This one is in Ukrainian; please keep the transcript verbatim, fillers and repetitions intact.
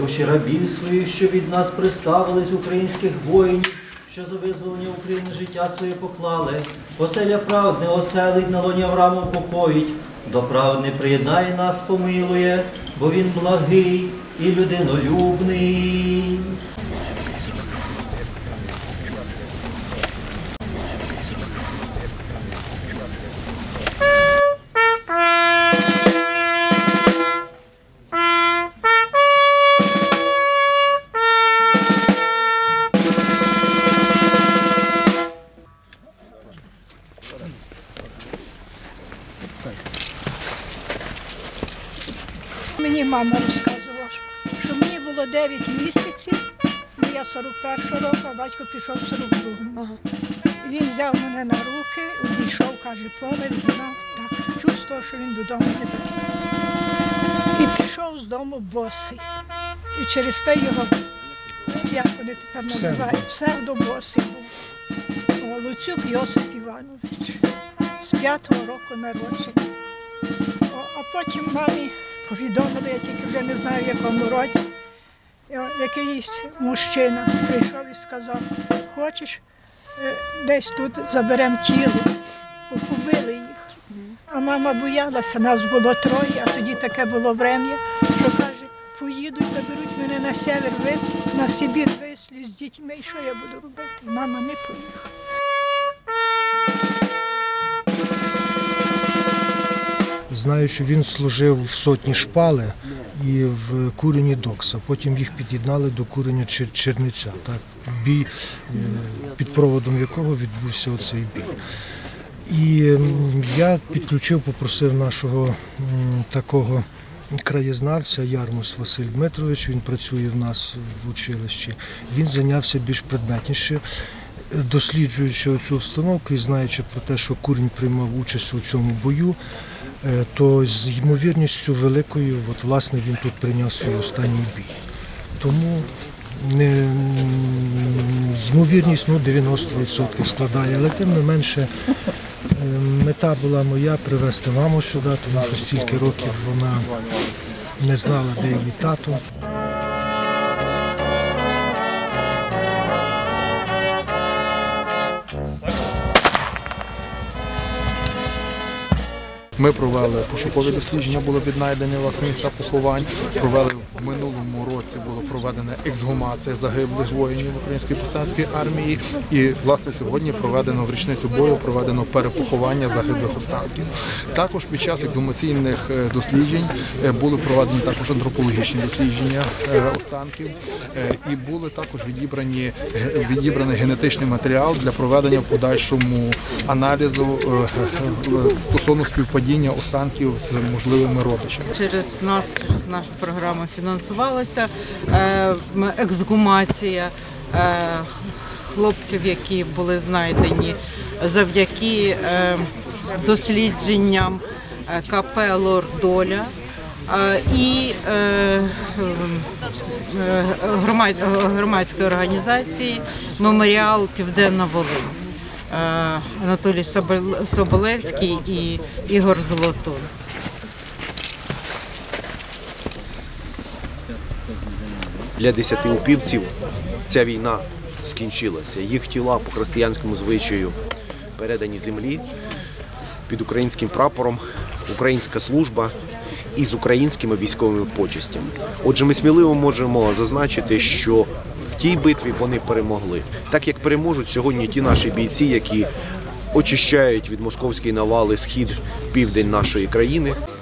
душі рабів своїх, що від нас приставились, українських воїнів, що за визволення України життя своє поклали. Оселя праведне оселить, на лоні Авраама упокоїть, до праведне приєднає нас, помилує, бо він благий і людинолюбний. Мені мама розказувала, що мені було дев'ять місяців, я сорок першого року, а батько пішов в сорок другому. Ага. Він взяв мене на руки, обійшов, каже, поле, віддав, так, чувствував, що він додому не вернеться. І пішов з дому босий. І через те його, як вони тепер називають, псевдобосий був. Луцюк Йосип Іванович, з п'ятого року народження. А потім мамі повідомили, я тільки вже не знаю, в якому році, якийсь мужчина прийшов і сказав, хочеш, десь тут заберемо тіло, бо побили їх. А мама боялася, нас було троє, а тоді таке було врем'я, що каже, поїдуть, заберуть мене на север, на Сибір вислі з дітьми, і що я буду робити? І мама не поїхала. Знаю, що він служив в сотні Шпали і в курені Докса. Потім їх під'єднали до курення Черниця, так, бій, під проводом якого відбувся оцей бій. І я підключив, попросив нашого такого краєзнавця Ярмус Василь Дмитрович, він працює в нас в училищі. Він зайнявся більш предметніше, досліджуючи цю обстановку і знаючи про те, що курінь приймав участь у цьому бою, то з ймовірністю великою, от, власне, він тут прийняв свій останній бій. Тому не, ймовірність ну, дев'яносто відсотків складає, але тим не менше мета була моя привезти маму сюди, тому що стільки років вона не знала, де її тато. Ми провели пошукові дослідження, були віднайдені власне місця поховань. Провели в минулому році, було проведена ексгумація загиблих воїнів Української повстанської армії. І власне сьогодні проведено в річницю бою проведено перепоховання загиблих останків. Також під час ексгумаційних досліджень були проведені також антропологічні дослідження останків і були також відібрані відібраний генетичний матеріал для проведення в подальшому аналізу стосовно співпадіння останків з можливими родичами. Через нас, через нашу програму фінансувалася ексгумація хлопців, які були знайдені завдяки дослідженням КП «Лордоля» і громадської організації «Меморіал Південна Волинь». Анатолій Соболевський і Ігор Золотун. Для десятиупівців ця війна скінчилася. Їх тіла по християнському звичаю передані землі під українським прапором, українська служба і з українськими військовими почестями. Отже, ми сміливо можемо зазначити, що в тій битві вони перемогли. Так як переможуть сьогодні ті наші бійці, які очищають від московської навали схід, південь нашої країни.